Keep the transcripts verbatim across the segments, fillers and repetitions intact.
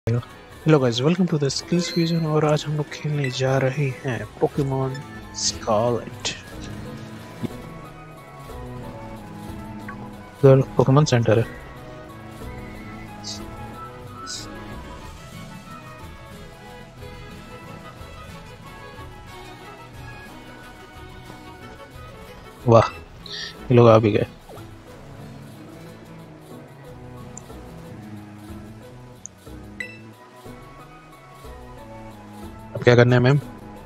Hello guys, welcome to the skills fusion. और आज हम लोग खेलने जा रहे हैं पोकेमॉन स्कारलेट। इधर पोकेमॉन सेंटर है। वाह, ये लोग आ भी गए। अब क्या करना है मैम?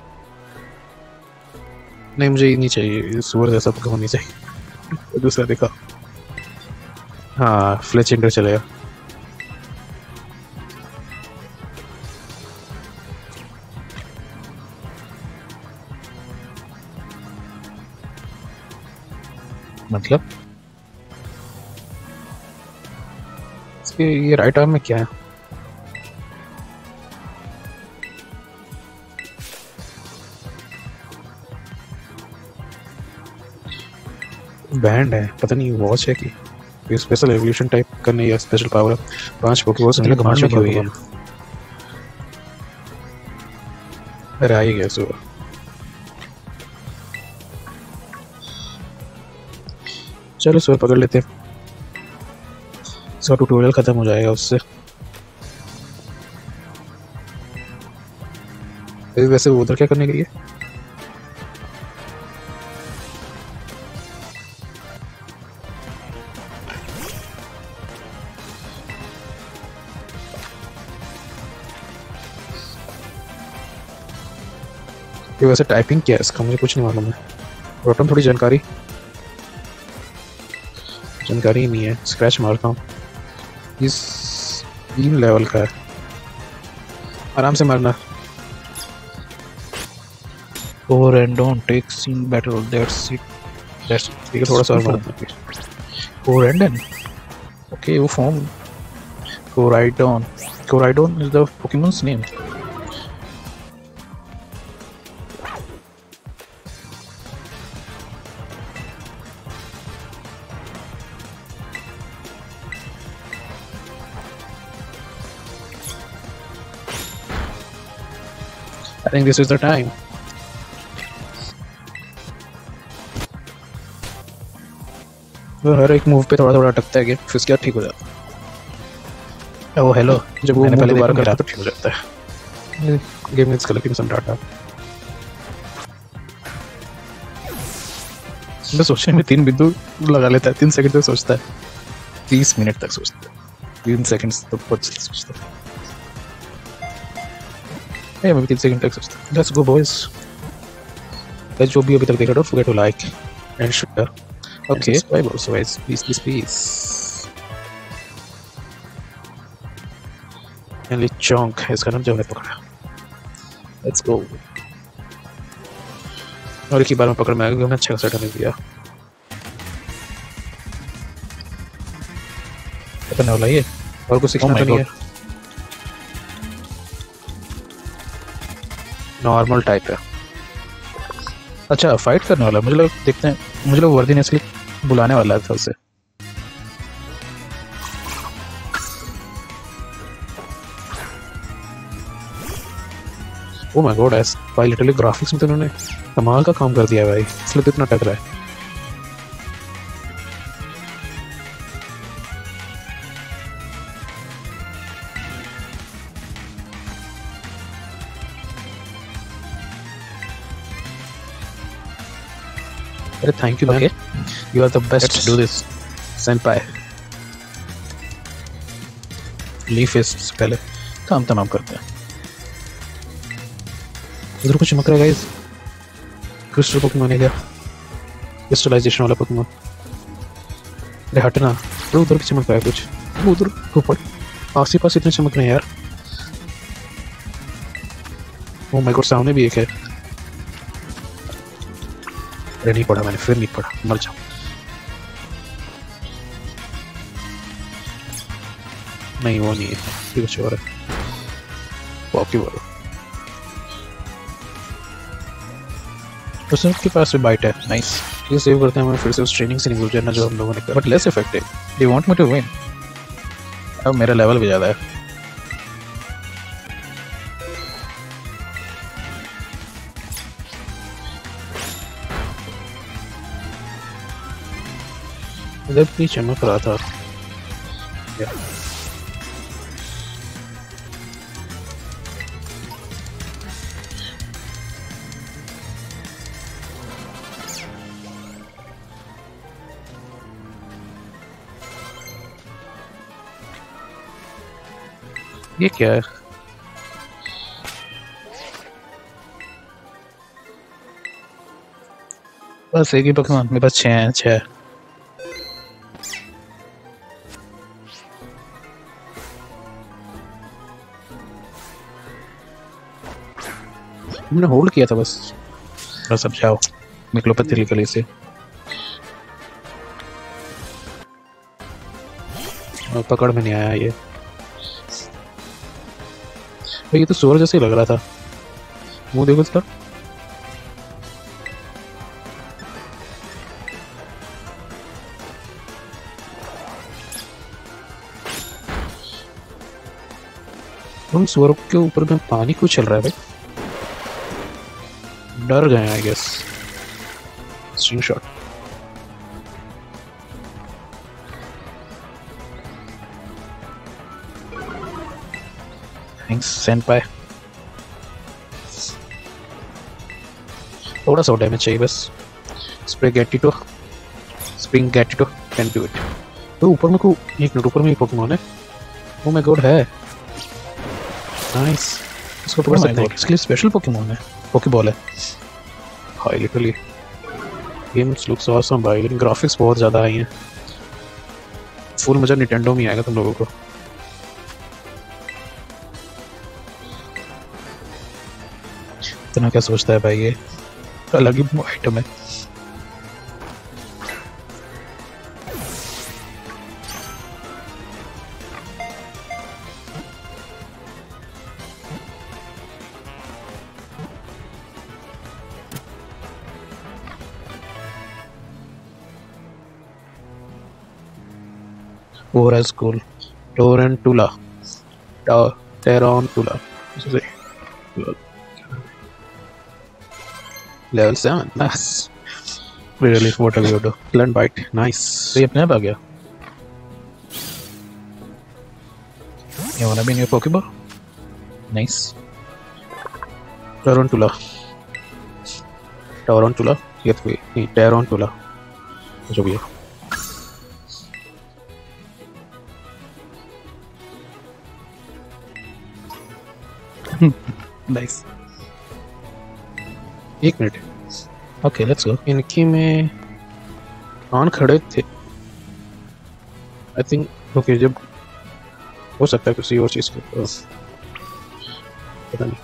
नहीं, मुझे ये नहीं चाहिए, सुअर जैसा पोकेमॉन नहीं चाहिए। दूसरा देखा। हाँ, फ्लेचिंडर चलेगा। मतलब इसके ये राइट आर्म में क्या है? बैंड है, पता नहीं वॉच है कि ये स्पेशल एवोल्यूशन टाइप करने या स्पेशल पावर। पांच पोकेबॉल्स मतलब कमांड में हुई है। अरे आ ही गया सुअर। चलो सुअर पकड़ लेते हैं, इसका ट्यूटोरियल खत्म हो जाएगा उससे। वैसे वो उधर क्या करने गई है? ये वैसे टाइपिंग क्या है इसका, मुझे कुछ नहीं मालूम है। रोटम थोड़ी जानकारी जानकारी ही नहीं है। स्क्रैच मारता हूँ। इस तीन लेवल का है, आराम से मारना। और and don't take seen battle, that's it that's ठीक है। थोड़ा सा और मारना। और एंड एंड ओके, वो form Koraidon. Koraidon is the Pokemon's name. I think this is the time. वो हर एक मूव पे थोड़ा थोड़ा अटकता है, फिर उसके बाद ठीक हो जाता है। ओ हेलो, जब मैंने पहले बार करा तो ठीक हो जाता है। Game is collecting some data. मैं सोचने में तीन बिंदु लगा लेता है, तीन सेकंड तक सोचता है, तीस मिनट तक सोचता है, तीन सेकंड तो बहुत सोचता है। Hey, मैं भी तीन सेकंड तक सोचता हूँ। Let's go boys। guys, जो भी अभी तक देखा, don't forget to like and share। Okay, bye boys, guys, peace, peace, peace। Henry Chonk है इसका नाम, जो मैंने पकड़ा। Let's go। और एक ही बार में पकड़ में आ गया, अच्छा खासा डैमेज दिया। करने वाला ये, और कुछ सीखना तो नहीं है। नॉर्मल टाइप है। अच्छा, फाइट करने वाला। मुझे लोग देखते हैं, मुझे लोग वर्दी ने इसलिए बुलाने वाला था उसे। ओह माय गॉड, ऐस भाई लिटरली ग्राफिक्स में तो उन्होंने कमाल का काम कर दिया है भाई, इसलिए तो इतना टक रहा है। अरे thank you man, you are the best. Do this senpai. Leaf इस पहले काम तमाम करते हैं। इधर कुछ चमक रहा है गाइस। क्रिस्टल पोकेमॉन है क्या? क्रिस्टलाइजेशन वाला पोकेमॉन। अरे हटना, तो उधर भी चमक रहा है कुछ। उधर ऊपर पास ही पास इतने चमक रहे हैं यार। ओह माय गॉड, सामने भी एक है। अरे नहीं पढ़ा मैंने, फिर नहीं पढ़ा, मर जाऊं। नहीं वो नहीं है, ये कुछ और है। पॉकी बोलो। उसके के पास भी बाइट है, नाइस। ये सेव करते हैं, हमें फिर से उस ट्रेनिंग से निकल जाना जो हम लोगों ने किया, but less effective. They want me to win. अब मेरा लेवल भी ज़्यादा है। इधर भी चमक रहा था। ये क्या है? बस एक ही पकवान, मेरे पास छः हैं। छः हमने होल्ड किया था बस। बस अब जाओ, निकलो पतली गली से। पकड़ में नहीं आया ये। ये तो सूरज जैसे ही लग रहा था। मुंह देखो इसका। उन सूअरों के ऊपर में पानी क्यों चल रहा है भाई? डर गए I guess. String shot. Thanks senpai. थोड़ा सा डैमेज चाहिए बस। Sprigatito, Sprigatito can do it. तो ऊपर में को एक मिनट, ऊपर में ही पोकेमॉन है। ओह माय गॉड है। नाइस। इसको पकड़ सकते हैं। इसके लिए स्पेशल पोकेमॉन है, पोकेबॉल है। Hi literally games looks awesome भाई, लेकिन ग्राफिक्स बहुत ज़्यादा आई हैं। फुल मजा निटेंडो में आएगा तुम लोगों को। इतना क्या सोचता है भाई, ये अलग ही आइटम है। Oral School, Tarantula, Tarantula. Level seven, nice. Really, what have you do? Learn bite, nice. So ये अपने आप आ गया। You wanna be in your Pokeball? Nice. Tarantula, Tarantula. ये तो नहीं, Tarantula. जो भी है। नाइस। एक मिनट। Okay let's go. इनकी में कान खड़े थे आई थिंक। ओके जब हो सकता है किसी और चीज़ के पता नहीं।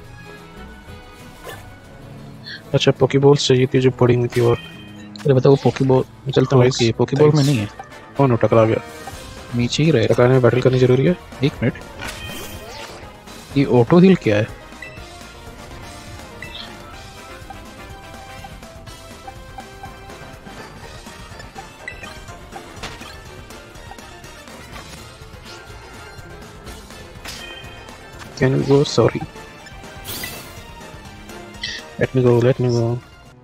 अच्छा पोकेबॉल्स चाहिए थी जो पड़ी हुई थी। और अरे बताओ, पोकेबॉल चलता हूँ। ओके पोकेबॉल में नहीं है। कौन टकरा गया? नीचे ही रहे। टकराने में बैटल करनी जरूरी है। एक मिनट, ये ऑटो हील क्या है? Can you go? Sorry. Let me go. Let me go.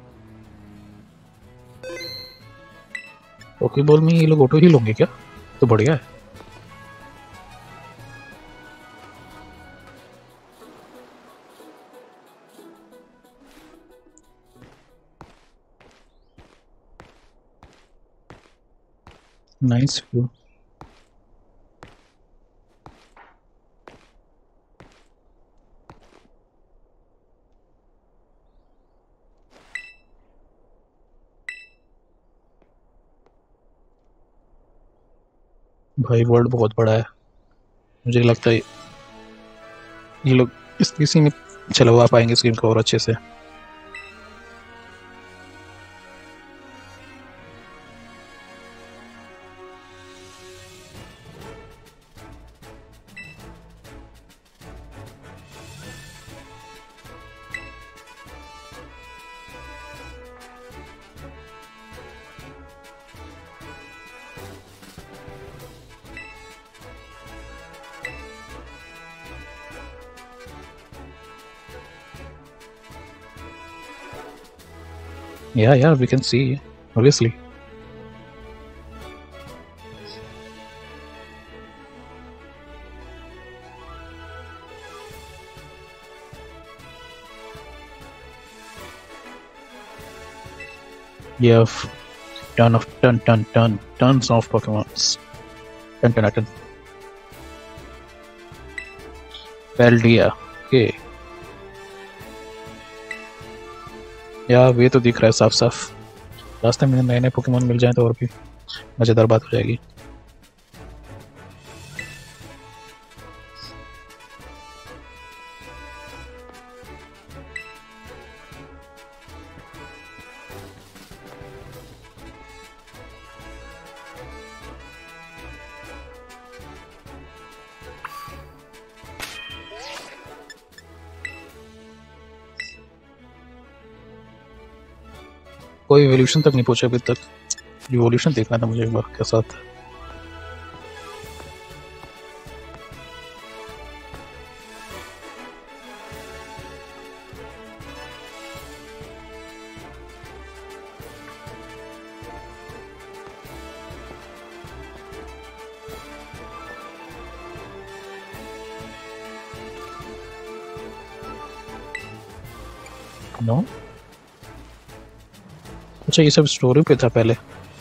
Pokeball में ये लोग ऑटो हील होंगे क्या? तो बढ़िया है। Nice view. भाई वर्ल्ड बहुत बड़ा है। मुझे लगता है ये लोग इस इसी में चलवा पाएंगे इस गेम को और अच्छे से। Yeah, yeah, we can see, obviously. You have ton of ton ton ton tons of Pokemons. Ton ton ton. Paldea. Okay. यार ये तो दिख रहा है साफ साफ। रास्ते में नए नए पोकेमोन मिल जाएं तो और भी मजेदार बात हो जाएगी। कोई इवोल्यूशन तक नहीं पहुंचा अभी तक। इवोल्यूशन देखना था मुझे एक बार कैसा था। नो अच्छा ये सब स्टोरी पे था पहले।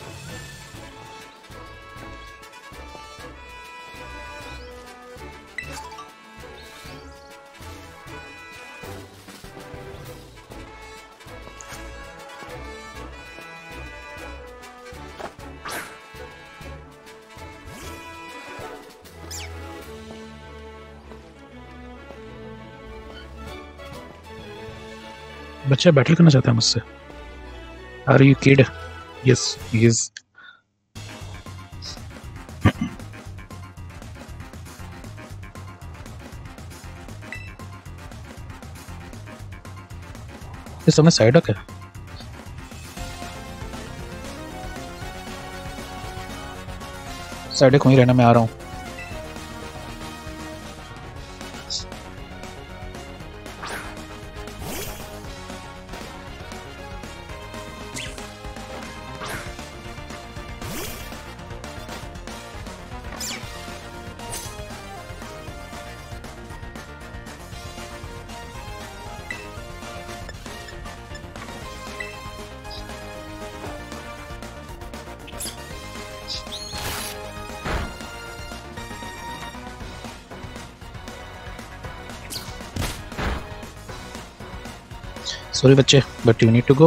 बच्चा बैटल करना चाहता है मुझसे। Are you kid? Yes, he is. इस समय साइड है साइड वहीं रहना। मैं आ रहा हूँ। Sorry बच्चे, but you need to go.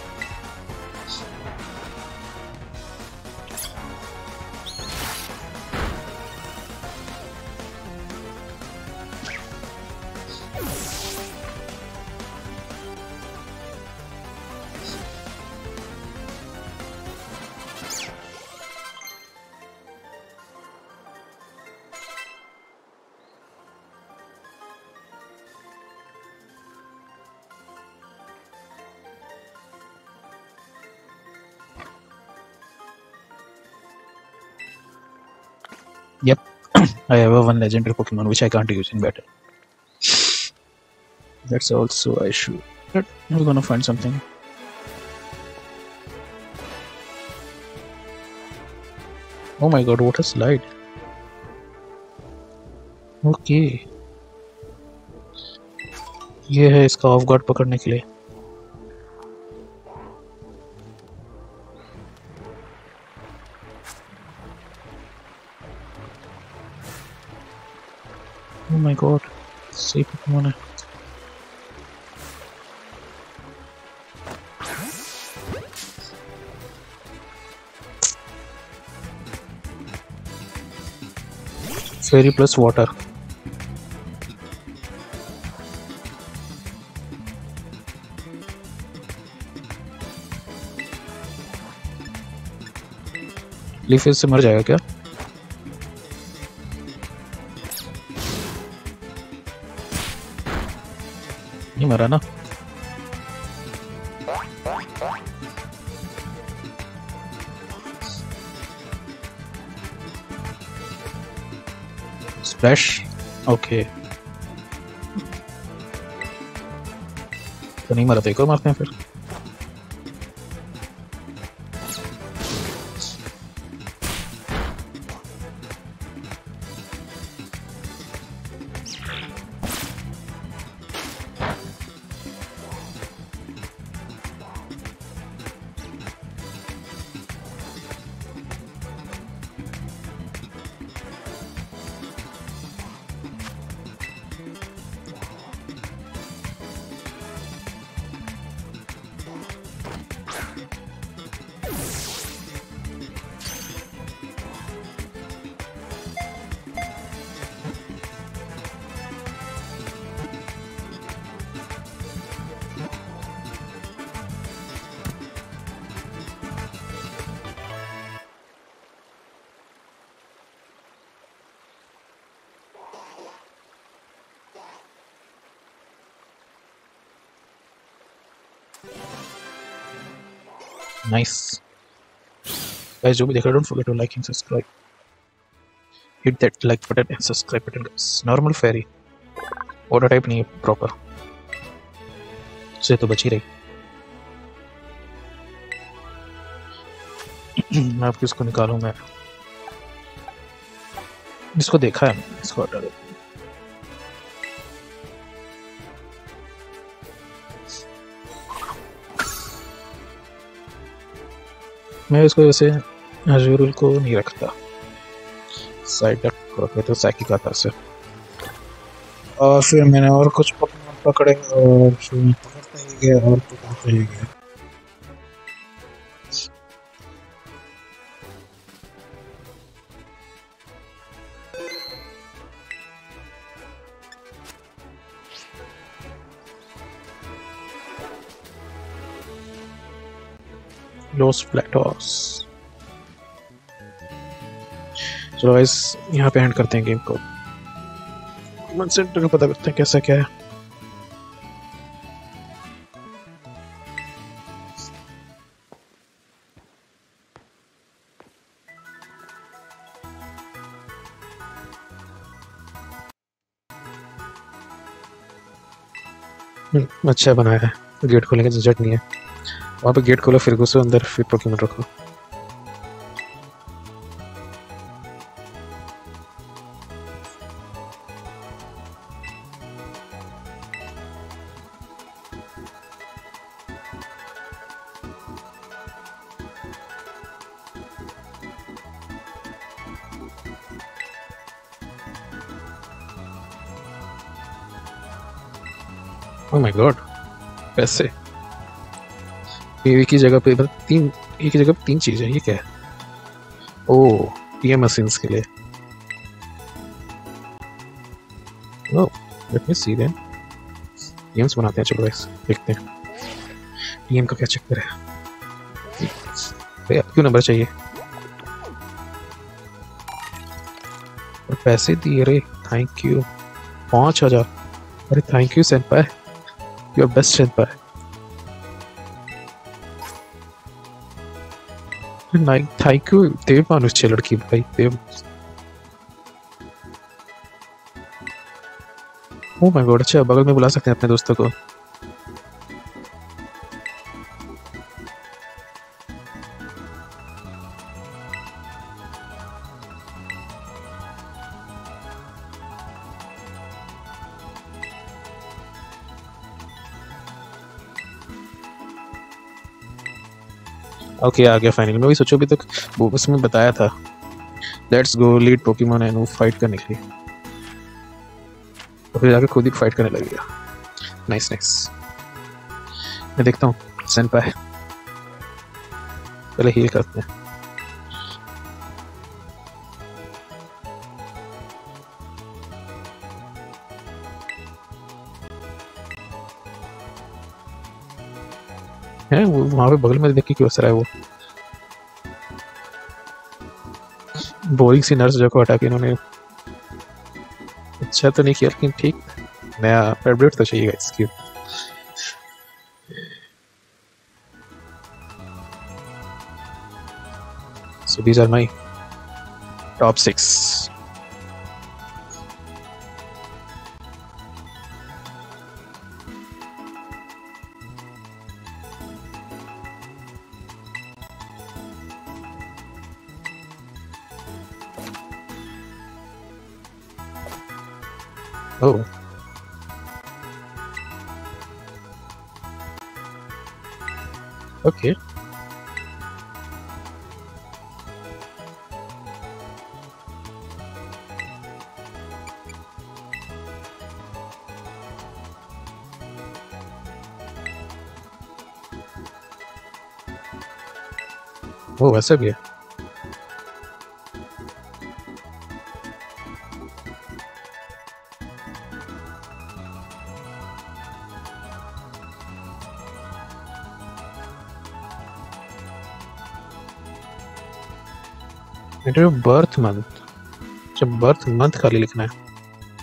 Yep, I have a one legendary Pokemon which I can't use in battle. That's also I should. But we're gonna find something. Oh my god, what a slide! Okay, ये है इसका of guard पकड़ने के लिए। Oh my god, सही Pokemon है। Fairy plus water। Leaf से मर जाएगा क्या? नहीं मरा ना। स्प्लैश ओके तो नहीं मरा तो एक और मारते हैं फिर। नाइस गाइस, जो भी देख रहे don't forget to like and subscribe, hit that like button and subscribe button guys. Normal fairy water type नहीं है प्रॉपर, से तो बची रही। मैं अब किसको निकालूं? मैं इसको देखा है, इसको हटा दो। मैं इसको वैसे अजूरुल को नहीं रखता, साइड रख तो साइकिक आता से। और फिर मैंने और कुछ पोकेमॉन पकड़े और फिर मैं पकड़ते ही गया और पकड़ते ही गया। Loss plateaus. चलो गाइस, यहाँ पे एंड करते हैं गेम को। कमेंट सेंटर को पता करते हैं कैसा क्या है। अच्छा बनाया है, गेट खोलने की झंझट नहीं है। वहाँ पे गेट खोलो, फिर घुसो अंदर, फिर पोकेमॉन रखो। ओह माय गॉड, पैसे एक ही जगह पे तीन, एक ही जगह पे तीन चीजें, ये क्या है? ओह, ये मशीन्स के लिए। Oh, let me see then. Games बनाते हैं, चलो गाइस देखते हैं टीएम का क्या चक्कर है। भैया क्यों नंबर चाहिए? और पैसे दिए रे, थैंक यू। पाँच हजार, अरे thank you senpai, you are best senpai. नाइक थैंक यू देव मानुष छे लड़की भाई देव। ओह माय गॉड, अच्छा बगल में बुला सकते हैं अपने दोस्तों को। ओके आ गया फाइनल। मैं भी सोचो, अभी तक वो उसमें बताया था let's go lead Pokemon and वो फाइट करने के लिए, तो फिर जाके खुद ही फाइट करने लग गया। Nice nice. मैं देखता हूँ सेनपाई, पहले हील करते हैं। है वो वहाँ पे बगल में, देख के क्यों हंस रहा है वो? बोरिंग सी नर्स जो को हटा के इन्होंने अच्छा तो नहीं किया, लेकिन ठीक, नया अपडेट तो चाहिए इसकी। So these are my top six. Oh. Okay. Oh, वैसा भी है। इंटर बर्थ मंथ, जब बर्थ मंथ खाली लिखना है,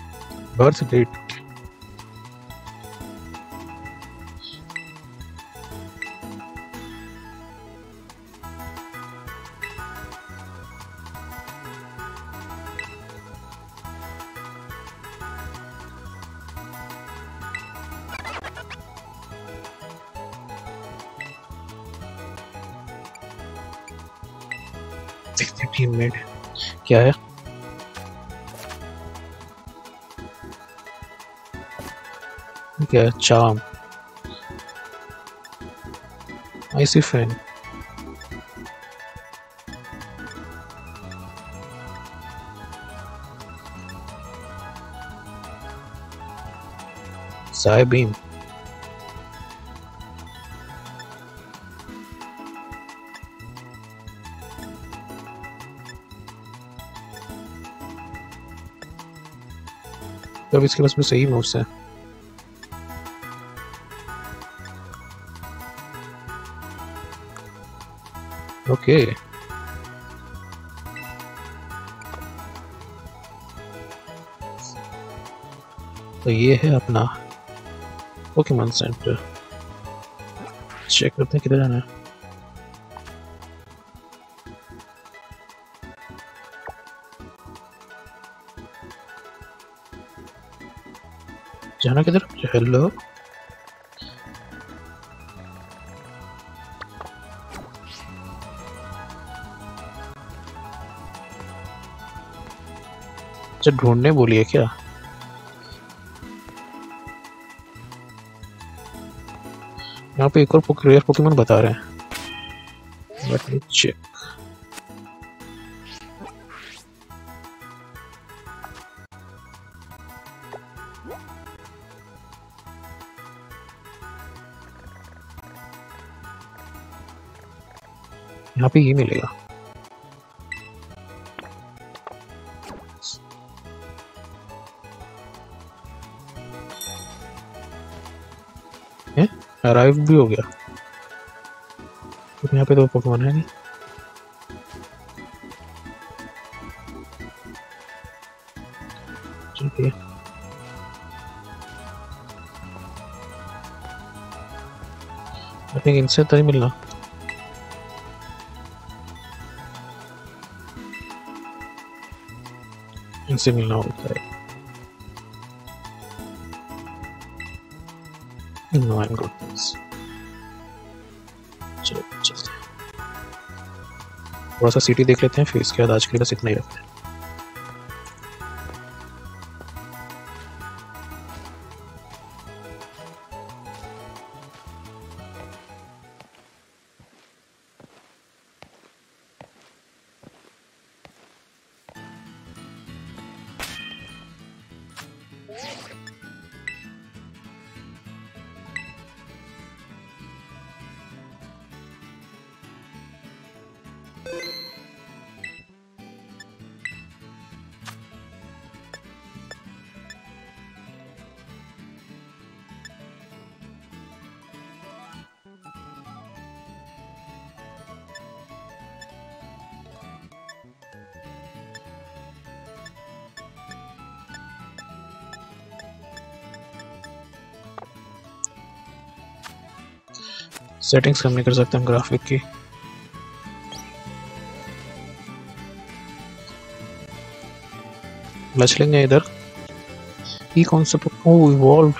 बर्थ डेट। देखते टीममेट क्या है। क्या है? Charm, icy fan, psybeam, अब इसके पास में सही मूव्स है। ओके तो ये है अपना पोकेमॉन सेंटर। चेक करते हैं किधर जाना है। जाना किधर? हेलो अच्छा ढूंढने बोली है क्या? यहाँ पे एक और रेयर पोकेमॉन बता रहे हैं। Let me check. यहाँ पे ये मिलेगा। अराइव भी हो गया। तो यहाँ पे तो पोकेमॉन है नहीं। चलिए आई थिंक इनसे तो नहीं मिलना। इनसे मिलना होता है। No, I'm good. चलो चलते हैं, थोड़ा सा सिटी देख लेते हैं, फिर इसके बाद आज के लिए बस इतना ही रखते हैं। सेटिंग्स कम नहीं कर सकते हम ग्राफिक की। बच लेंगे इधर। ये कौन सा ओ इवॉल्व?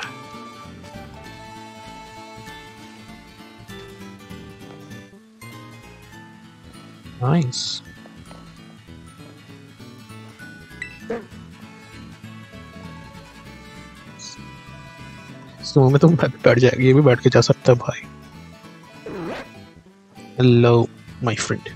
नाइस। स्नो में तो बैठ जाएगी, ये भी बैठ के जा सकता है भाई। Hello my friend.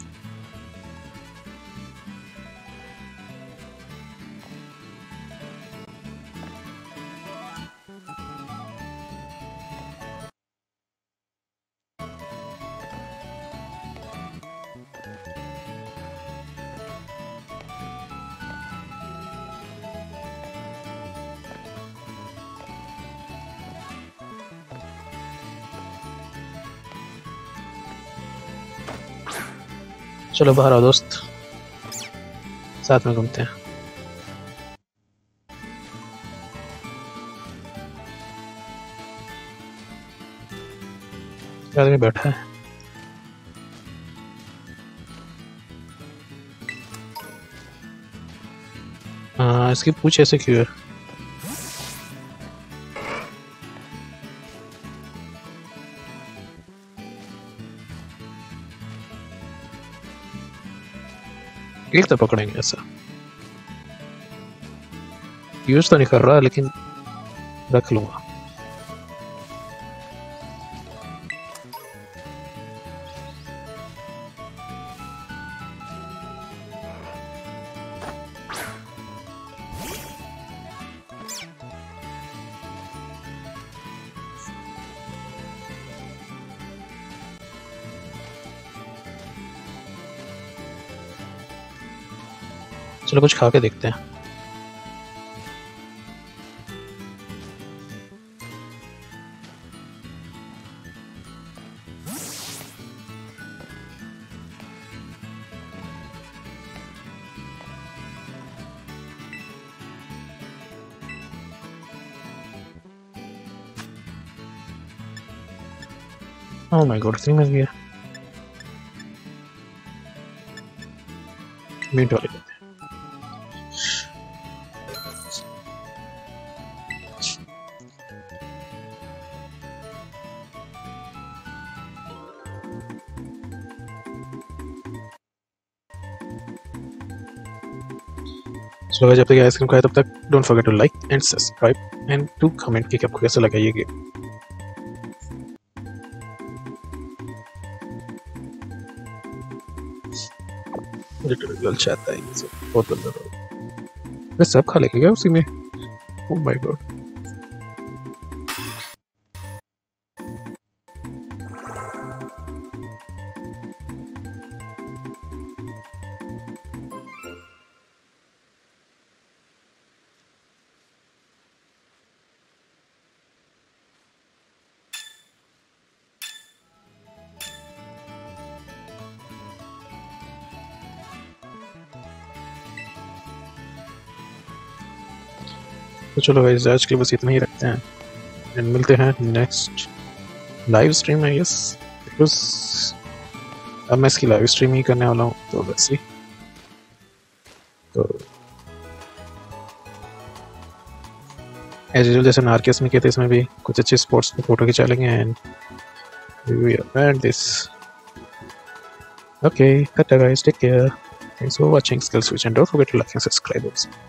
चलो बाहर आओ दोस्त, साथ में घूमते हैं। आदमी बैठा है। हाँ इसकी पूछ ऐसे क्यों है? एक तो पकड़ेंगे ऐसा। यूज तो नहीं कर रहा लेकिन रख लूंगा। चलो कुछ खा के देखते हैं। ओह माय गॉड, इतनी महंगी है। मीट वाले लेते हैं। So guys, जब तक आइसक्रीम खाए तब तक don't forget to like and subscribe and to comment कि आपको कैसा लगा ये गेम। मुझे ट्रिवियल चाहता है ये सब बहुत बंदा है। मैं सब खा लेंगे क्या उसी में? Oh my god. तो चलो गाइस, आज के लिए बस इतना ही रखते हैं एंड मिलते हैं नेक्स्ट लाइव स्ट्रीम में। यस, बिकॉज अब मैं इसकी लाइव स्ट्रीम ही करने वाला हूँ, तो वैसे तो एज यूजुअल जैसे नार्कियस में किए थे, इसमें भी कुछ अच्छे स्पोर्ट्स में फोटो खिंचा लेंगे and we will end this. Okay, tata guys, take care, thanks for watching skill switch and don't forget to like and subscribe.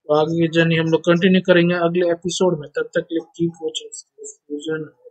तो आगे की जर्नी हम लोग कंटिन्यू करेंगे अगले एपिसोड में। तब तक के लिए कीप वॉचिंग।